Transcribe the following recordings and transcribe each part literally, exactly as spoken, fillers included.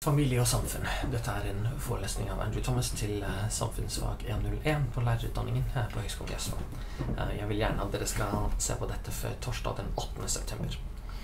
Familie og samfunn. Dette er en forelesning av Andrew Thomas til uh, samfunnsfag en null en på lærerutdanningen her på Høgskolen i Østfold. Uh, jeg vil gjerne at dere skal se på dette før torsdag den åttende september.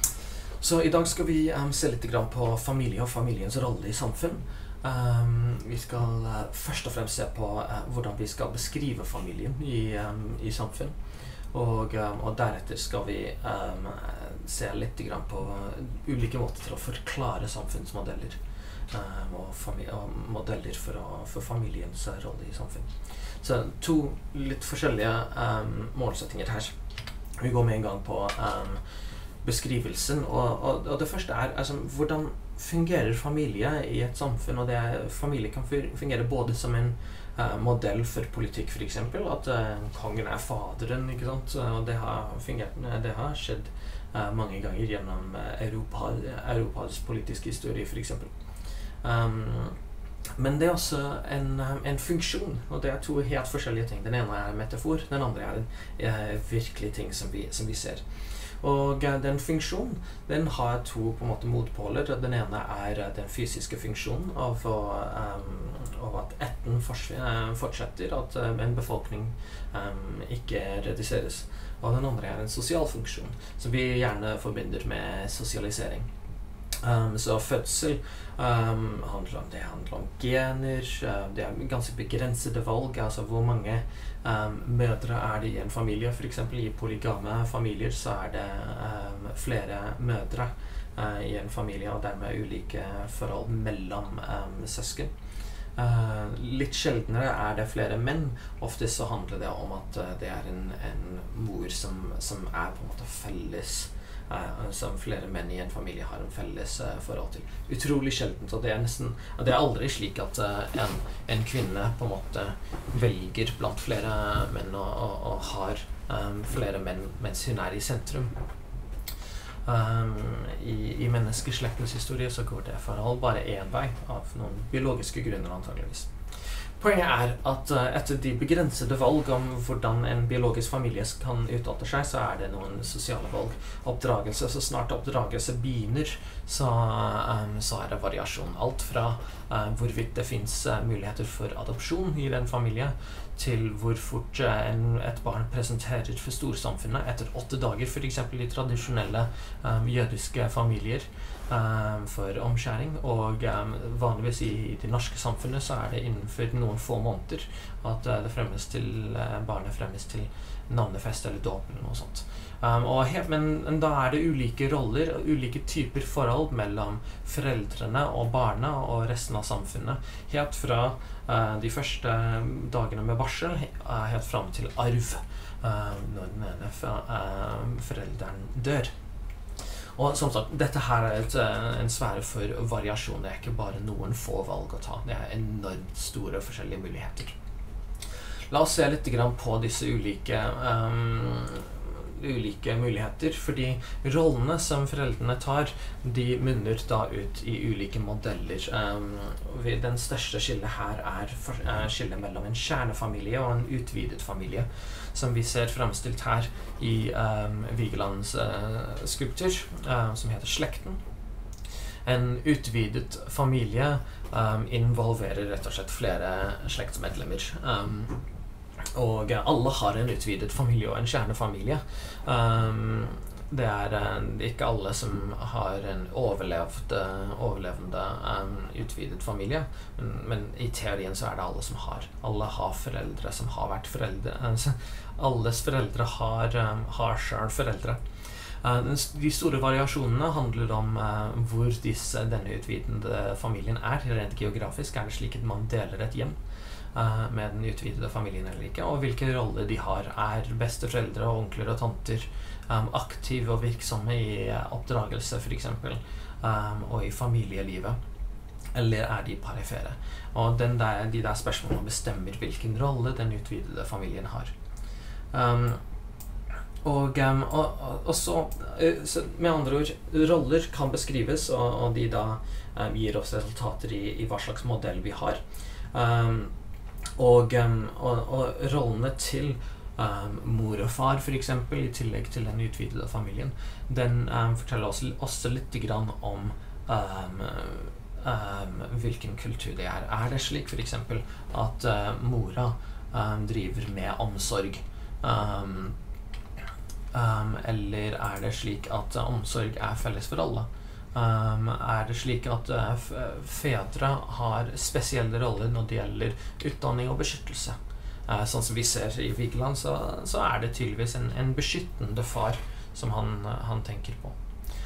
Så i dag skal vi um, se litt grann på familie og familiens rolle i samfunn. Um, vi skal uh, først og fremst se på uh, hvordan vi skal beskrive familien i, um, i samfunn. Og, um, og deretter skal vi um, se litt grann på ulike måter til å forklare samfunnsmodeller. Um, og, og modeller for, å, for familiens rolle i samfunn. Så to litt forskjellige um, målsettinger her. Vi går med en gang på um, beskrivelsen, og, og, og det første er altså, hvordan fungerer familie i et samfunn, og det er, familie kan fungere både som en uh, modell for politikk, for eksempel, at uh, kongen er faderen, ikke sant, og det har fungert, det har skjedd uh, mange ganger gjennom uh, Europa, Europas politiske historie, for eksempel. Um, men det er også en, en funksjon, og det er to helt forskjellige ting. Den ene er metafor, den andre er en uh, virkelig ting som vi, som vi ser. Og uh, den funksjonen, den har to på en måte motpoler. Den ene er uh, den fysiske funksjonen av, um, av at etten fortsetter, at uh, en befolkning um, ikke reduseres. Og den andre er en sosial funksjon, som vi gjerne forbinder med sosialisering. Um, så fødsel um, handler om, det handler om gener, uh, det er ganske begrensede valg, altså hvor mange um, mødre er det i en familie. For eksempel i polygame familier så er det um, flere mødre uh, i en familie, og dermed ulike forhold mellom um, søsken. Uh, litt sjeldnere er det flere menn. Ofte så handler det om at uh, det er en, en mor som, som er på en måte felles, Uh, som flere menn i en familie har en felles uh, forhold til. Utrolig sjeldent, og det er nesten, det er aldri slik at uh, en, en kvinne på en måte velger blant flere menn og, og, og har um, flere menn mens hun er i sentrum. Um, i, i menneskeslektens historie så går det forhold bare en vei av noen biologiske grunner antageligvis. Poenget er at uh, etter de begrensede valg om hvordan en biologisk familie kan utalte seg, så er det noen sosiale valg. Oppdragelse, så snart oppdragelse begynner, så, um, så er det variasjon. Alt fra uh, hvorvidt det finnes uh, muligheter for adopsjon i den familien, til hvor fort uh, en, et barn presenterer for storsamfunnet etter åtte dager, for eksempel i tradisjonelle um, jødiske familier. Um, for omskjæring, og um, vanligvis i, i det norske samfunnet så er det innenfor noen få måneder at uh, det fremmes til, uh, barnet fremmes til navnefest eller dåp eller noe sånt. Um, og helt, men, men da er det ulike roller og ulike typer forhold mellom foreldrene og barna og resten av samfunnet. Helt fra uh, de første dagene med barsel, uh, helt frem til arv, uh, når den ene uh, forelderen dør. Og som sagt, dette her er et, en sfære for variasjon. Det er ikke bare noen få valg å ta. Det er enormt store forskjellige muligheter. La oss se litt grann på disse ulike, um, ulike muligheter, fordi rollene som foreldrene tar, de munner da ut i ulike modeller. Um, den største skillet her er, for, er skillet mellom en kjernefamilie og en utvidet familie, som vi ser fremstilt her i um, Vigelands uh, skulptur, uh, som heter Slekten. En utvidet familie um, involverer rett og slett flere slektsmedlemmer. Um, og alle har en utvidet familie og en kjernefamilie. Um, det er uh, ikke alle som har en overlevd, uh, overlevende um, utvidet familie, men, men i teorien så er det alle som har. Alle har foreldre som har vært foreldre. Altså, alles foreldre har, um, har selv foreldre. Uh, de store variasjonene handler om uh, hvor disse, denne utvidede familien er. Rent geografisk er det slik at man deler et hjem uh, med den utvidede familien eller ikke, og hvilke roller de har. Er besteforeldre og onkler og tanter um, aktive og virksomme i uh, oppdragelse for eksempel, um, og i familielivet? Eller er de perifere? Og den der, de der spørsmålene bestemmer hvilken rolle den utvidede familien har. Um, og, um, og, og, og så, uh, så med andre ord, roller kan beskrives, og, og de da um, gir oss resultater i, i hva slags modell vi har. Um, og, um, og, og rollene til um, mor og far, for eksempel, i tillegg til den utvidede familien, den um, forteller oss også litt grann om um, um, hvilken kultur det er. Er det slik for eksempel at uh, mora um, driver med omsorg? Um, um, eller er det slik at uh, omsorg er felles for alle? Um, er det slik at uh, fedre har spesielle roller når det gjelder utdanning og beskyttelse? Uh, sånn som vi ser i Vigeland, så, så er det tydeligvis en, en beskyttende far som han, uh, han tenker på.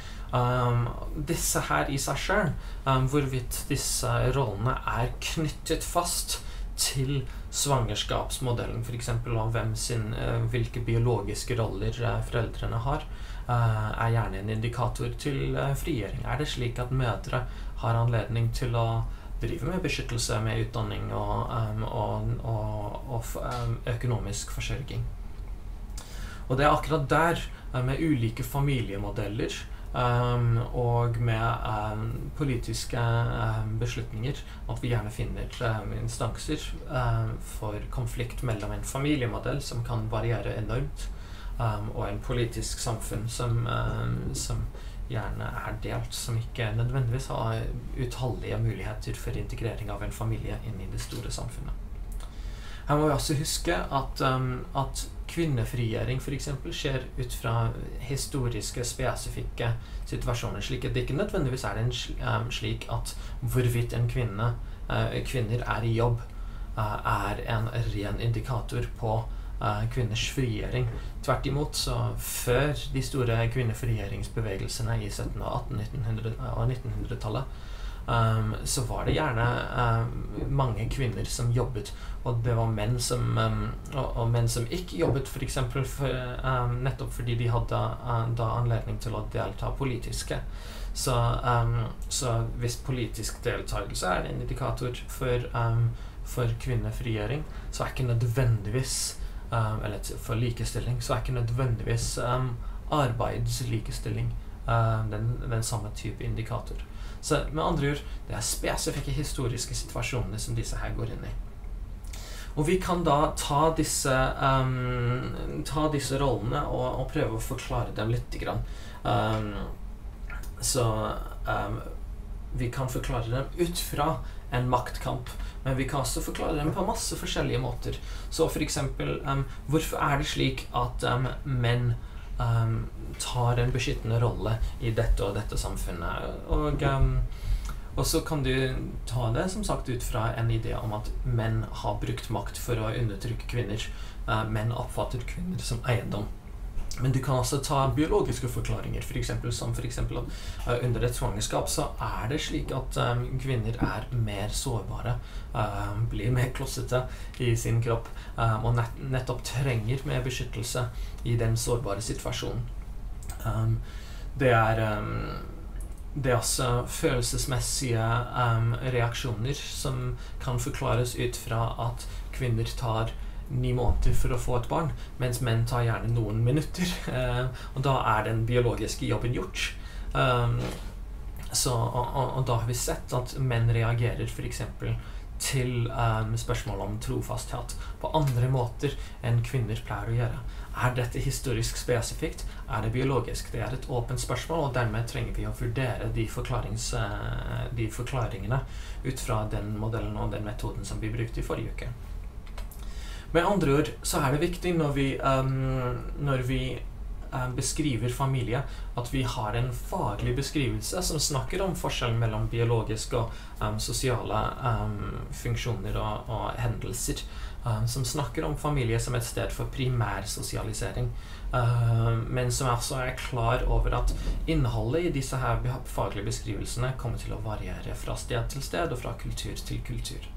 Um, disse her i seg selv, um, hvorvidt disse rollene er knyttet fast til svangerskapsmodellen, for eksempel om hvem sin, uh, hvilke biologiske roller uh, foreldrene har, Uh, er gjerne en indikator til uh, frigjøring. Er det slik at mødre har anledning til å drive med beskyttelse, med utdanning og, um, og, og, og um, økonomisk forsørging? Og det er akkurat der, uh, med ulike familiemodeller um, og med um, politiske um, beslutninger, at vi gjerne finner um, instanser um, for konflikt mellom en familiemodell som kan variere enormt, Um, og en politisk samfunn som, um, som gjerne er delt, som ikke nødvendigvis har utallige muligheter for integrering av en familie inn i det store samfunnet. Her må vi også huske at, um, at kvinnefrigjøring for eksempel skjer ut fra historiske, spesifikke situasjoner, slik at det ikke nødvendigvis er en sl um, slik at hvorvidt en kvinne, uh, kvinner er i jobb, uh, er en ren indikator på Uh, kvinners frigjøring. Tvert imot, så før de store kvinnefrigjøringsbevegelsene i sytten- og atten- og nittenhundretallet, um, så var det gjerne um, mange kvinner som jobbet, og det var menn som, um, og, og menn som ikke jobbet, for eksempel for, um, nettopp fordi de hadde uh, da anledning til å delta politiske. Så, um, så hvis politisk deltakelse er en indikator for, um, for kvinnefrigjøring, så er ikke nødvendigvis Um, eller for likestilling, så er ikke nødvendigvis um, arbeidslikestilling um, den, den samme type indikator. Så med andre ord, det er spesifikke historiske situasjoner som disse her går inn i. Og vi kan da ta disse, um, ta disse rollene og, og prøve å forklare dem litt grann. Um, så um, vi kan forklare dem ut fra en maktkamp, men vi kan også forklare dem på masse forskjellige måter. Så for eksempel, um, hvorfor er det slik at um, menn um, tar en beskyttende rolle i dette og dette samfunnet? Og, um, og så kan du ta det som sagt ut fra en idé om at menn har brukt makt for å undertrykke kvinner. Uh, menn oppfatter kvinner som eiendom. Men du kan også ta biologiske forklaringer, for eksempel, som for eksempel at uh, under et svangerskap så er det slik at um, kvinner er mer sårbare, uh, blir mer klossete i sin kropp, um, og nett nettopp trenger mer beskyttelse i den sårbare situasjonen. Um, det er um, det er også følelsesmessige um, reaksjoner som kan forklares ut fra at kvinner tar ni måneder for å få et barn, mens menn tar gjerne noen minutter, eh, og da er den biologiske jobben gjort. Um, så, og, og, og da har vi sett at menn reagerer for eksempel til um, spørsmål om trofasthet på andre måter enn kvinner pleier å gjøre. Er dette historisk spesifikt? Er det biologisk? Det er et åpent spørsmål, og dermed trenger vi å vurdere de, forklarings, uh, de forklaringene ut fra den modellen og den metoden som vi brukte i forrige uke. Med andre ord så er det viktig når vi, um, når vi um, beskriver familie, at vi har en faglig beskrivelse som snakker om forskjellen mellom biologiske og um, sosiale um, funksjoner og, og hendelser, um, som snakker om familie som et sted for primær sosialisering, uh, men som også er klar over at innholdet i disse her faglige beskrivelsene kommer til å variere fra sted til sted og fra kultur til kultur.